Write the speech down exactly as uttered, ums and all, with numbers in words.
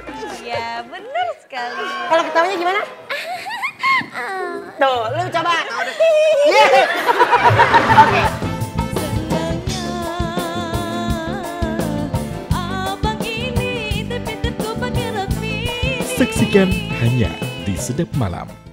Iya, benar sekali. Kalau ketawanya gimana? Tuh, lu coba. Oke. Saksikan hanya di Sedap Malam.